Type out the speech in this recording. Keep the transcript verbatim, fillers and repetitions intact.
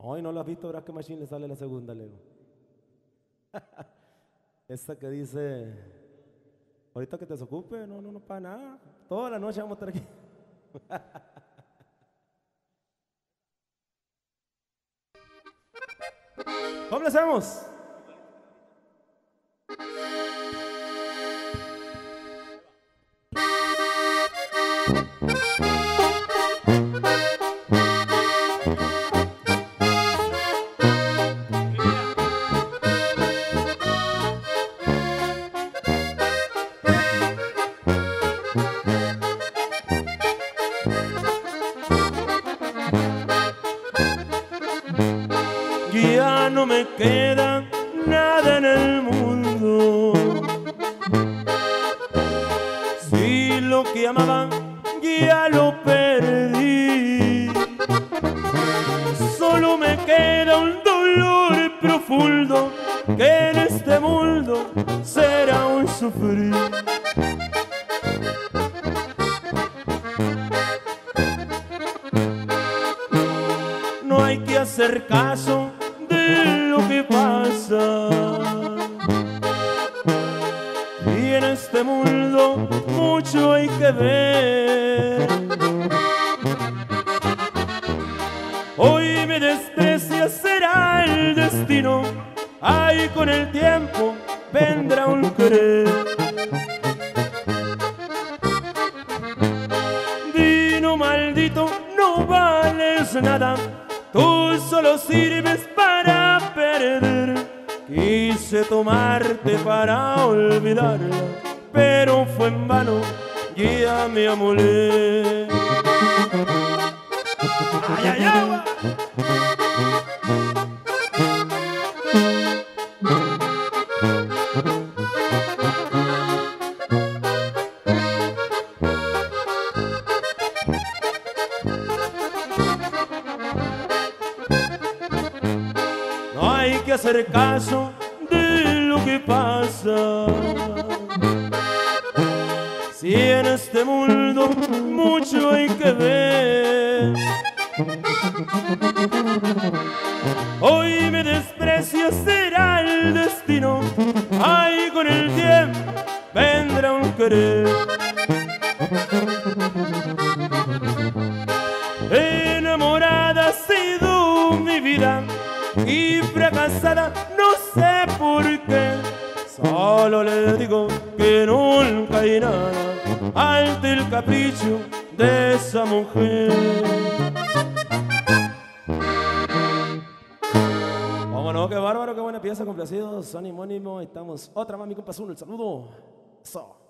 Ay, no lo has visto, verás que machine le sale la segunda, Leo. Esa que dice, ahorita que te desocupe, no, no, no para nada. Toda la noche vamos a estar aquí. ¿Cómo le hacemos? Ya no me queda nada en el mundo. Si lo que amaba ya lo perdí, solo me queda un dolor profundo que en este mundo será un sufrir. No hay que hacer caso de lo que pasa, y en este mundo mucho hay que ver. Hoy me desprecia, será el destino, ay, con el tiempo vendrá un querer. Vino maldito, no vales nada, tú solo sirves para perder. Quise tomarte para olvidarla, pero fue en vano, ya me amolé. ¡Ay, ay, agua! No hay que hacer caso de lo que pasa, si en este mundo mucho hay que ver. Hoy me desprecia, será el destino, ay, con el tiempo vendrá un querer. Enamorada ha sido mi vida y fracasada no sé por qué. Solo le digo que nunca hay nada ante el capricho de esa mujer. Vámonos, qué bárbaro, qué buena pieza, complacidos, ánimo, ánimo. Estamos otra más, mi compa Zuno, el saludo. Eso.